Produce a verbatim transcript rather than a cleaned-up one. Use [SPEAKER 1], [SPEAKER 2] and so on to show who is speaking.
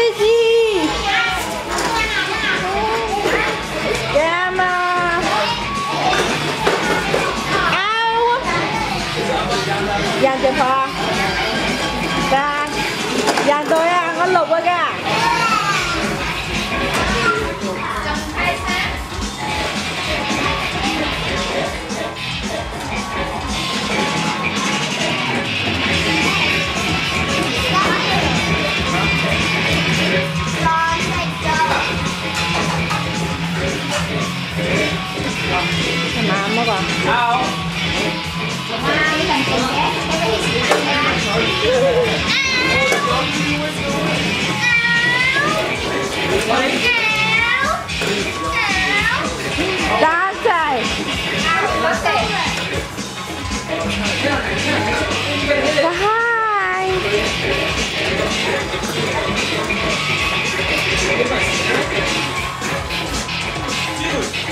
[SPEAKER 1] cái gì? Cam à. Ao. Dàn chụp hả? Dàn. Dàn tôi à, con lục rồi kìa. Mà bà. Ao. Đá chạy. Bye.